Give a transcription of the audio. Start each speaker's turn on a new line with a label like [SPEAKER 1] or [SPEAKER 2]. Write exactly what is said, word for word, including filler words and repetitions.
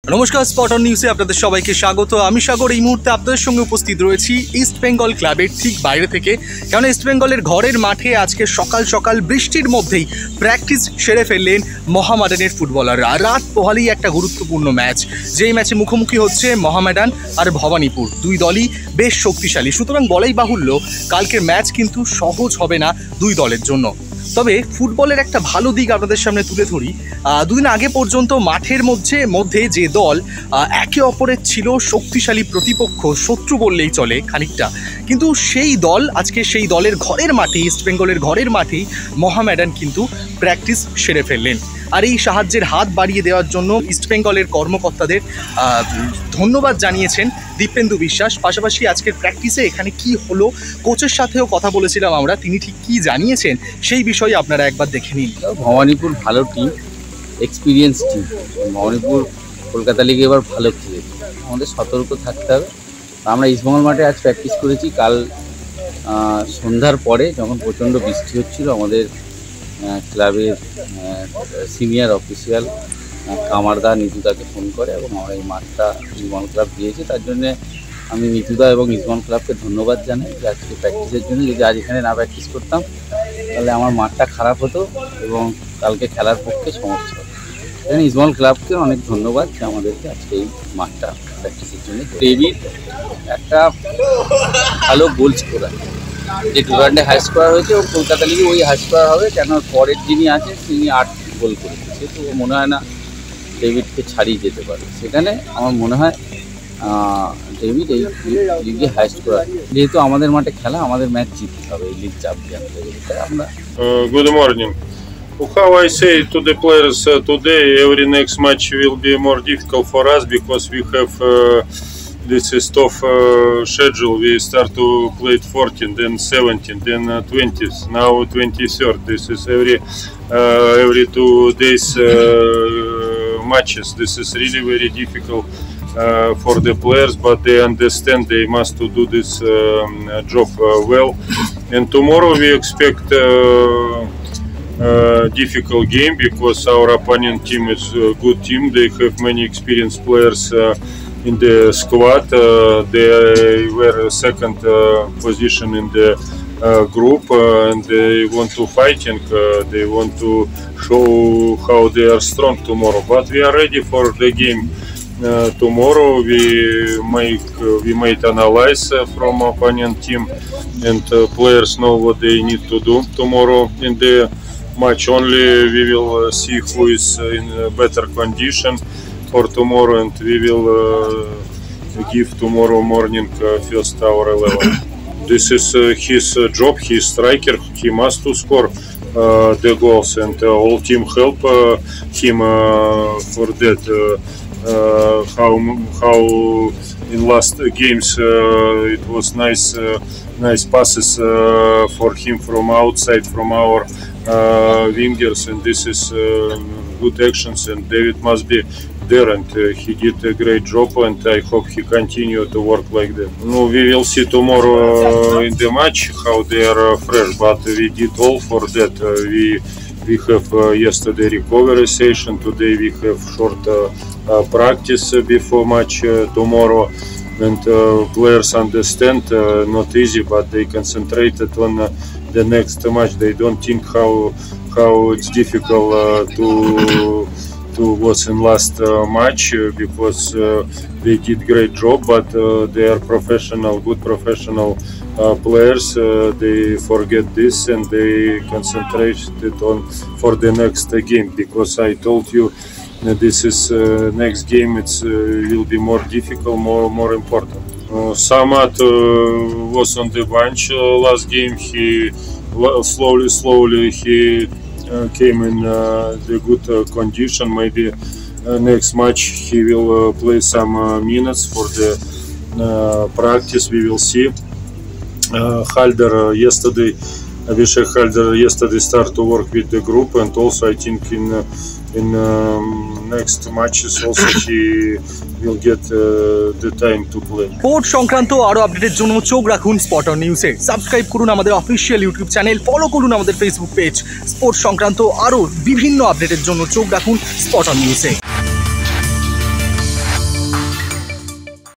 [SPEAKER 1] নমস্কার, spot on নিউজে আপনাদের সবাইকে স্বাগত। আমি সাগর এই মুহূর্তে আপনাদের সঙ্গে উপস্থিত রয়েছি ইস্ট বেঙ্গল ক্লাবের ঠিক বাইরে থেকে। কারণ ইস্ট বেঙ্গলের ঘরের মাঠে আজকে সকাল সকাল বৃষ্টির মধ্যেই প্র্যাকটিস সেরে ফেললেন মোহামেডানের ফুটবলাররা। রাত পোহালেই একটা গুরুত্বপূর্ণ ম্যাচ, যেই ম্যাচে মুখোমুখি হচ্ছে মোহামেডান আর ভবানীপুর। দুই দলই বেশ শক্তিশালী, সুতরাং বলাই বাহুল্য কালকের ম্যাচ কিন্তু সহজ হবে না দুই দলের জন্য। তবে ফুটবলের একটা ভালো দিক আপনাদের সামনে তুলে ধরি। দুদিন আগে পর্যন্ত মাঠের মধ্যে মধ্যে যে দল একে অপরের ছিল শক্তিশালী প্রতিপক্ষ, শত্রু বললেই চলে খানিকটা, কিন্তু সেই দল আজকে সেই দলের ঘরের মাঠে, ইস্ট বেঙ্গলের ঘরের মাঠেই মোহামেডান কিন্তু প্র্যাকটিস সেরে ফেললেন। আর এই সাহায্যের হাত বাড়িয়ে দেওয়ার জন্য ইস্ট বেঙ্গলের কর্মকর্তাদের ধন্যবাদ জানিয়েছেন দীপেন্দু বিশ্বাস। পাশাপাশি আজকের প্র্যাকটিসে এখানে কি হলো, কোচের সাথেও কথা বলেছিলাম আমরা, তিনি ঠিক কী জানিয়েছেন সেই বিষয়ে আপনারা একবার দেখে নিন।
[SPEAKER 2] ভবানীপুর ভালো team, experience team. Bhowanipore Kolkata লিগে এবার ভালো খেলেছে, আমাদের সতর্ক থাকতে হবে। আমরা ইস্টবেঙ্গল মাঠে আজ প্র্যাকটিস করেছি। কাল সন্ধ্যার পরে যখন প্রচণ্ড বৃষ্টি হচ্ছিল, আমাদের ক্লাবের সিনিয়র অফিসিয়াল কামারদা নিতুদাকে ফোন করে এবং আমরা এই মাঠটা ইস্টবেঙ্গল ক্লাব দিয়েছি। তার জন্যে আমি নিতুদা এবং ইস্টবেঙ্গল ক্লাবকে ধন্যবাদ জানাই যে আজকে প্র্যাকটিসের জন্য। যদি আজ এখানে না প্র্যাকটিস করতাম তাহলে আমার মাঠটা খারাপ হতো এবং কালকে খেলার পক্ষে সমস্যা হতো। এখানে ইস্টবেঙ্গল ক্লাবকে অনেক ধন্যবাদ যে আমাদেরকে আজকে এই মাঠটা প্র্যাকটিসের জন্য। ডেভিড একটা ভালো গোল স্কোরার, যে টুর্নামেন্টে হাই স্কোয়ার হয়েছে ও কলকাতা লিগে ওই হাই স্কোয়ার হবে, কেন পরের যিনি আছে তিনি আট গোল করেছে, সেহেতু মনে হয় না ডেভিডকে ছাড়িয়ে যেতে পারে। সেখানে আমার মনে হয় ডেভিড এই লিগে হাই স্কোরার। যেহেতু আমাদের মাঠে খেলা, আমাদের ম্যাচ জিততে হবে এই লিগ চ্যাম্পিয়ন থেকে। আমরা
[SPEAKER 3] good morning. How I say to the players uh, today, every next match will be more difficult for us because we have uh, this is tough uh, schedule. We start to play at fourteenth, then seventeenth, then uh, twentieth, now twenty-third. This is every uh, every two days uh, matches. This is really very difficult uh, for the players, but they understand they must to do this um, job uh, well. And tomorrow we expect uh, Uh, difficult game because our opponent team is a good team. They have many experienced players uh, in the squad. Uh, they were second uh, position in the uh, group uh, and they want to fighting. Uh, they want to show how they are strong tomorrow. But we are ready for the game uh, tomorrow. We make uh, we might analyze uh, from opponent team and uh, players know what they need to do tomorrow in the match. Only we will uh, see who is uh, in a better condition for tomorrow, and we will uh, give tomorrow morning uh, first our eleven. This is uh, his uh, job. He is striker. He must to score uh, the goals, and uh, all team help uh, him uh, for that. Uh, uh, how how in last games uh, it was nice uh, nice passes uh, for him from outside, from our Uh, wingers, and this is uh, good actions, and David must be there, and uh, he did a great job, and I hope he continue to work like that. No, we will see tomorrow uh, in the match how they are uh, fresh, but we did all for that. Uh, we we have uh, yesterday recovery session, today we have short uh, uh, practice before match uh, tomorrow, and uh, players understand uh, not easy, but they concentrated on uh, the next match. They don't think how how it's difficult uh, to to what's in last uh, match uh, because uh, they did great job, but uh, they are professional, good professional uh, players. Uh, they forget this and they concentrated on for the next uh, game, because I told you that this is uh, next game. It's uh, will be more difficult, more more important. Uh, Samat uh, was on the bench uh, last game. He slowly, slowly he uh, came in uh, the good uh, condition. Maybe uh, next match he will uh, play some uh, minutes for the uh, practice. We will see. Uh, Halder uh, yesterday, Abhishek Halder yesterday started to work with the group, and also I think in uh, in um, next matches also he will get uh, the time to play.
[SPEAKER 1] Sport সংক্রান্ত আরো আপডেটের জন্য চোখ রাখুন spot on নিউজে। Subscribe করুন আমাদের official YouTube channel, follow করুন আমাদের ফেসবুক পেজ। স্পোর্ট সংক্রান্ত আরো বিভিন্ন আপডেটের জন্য চোখ রাখুন স্পট অন নিউজে।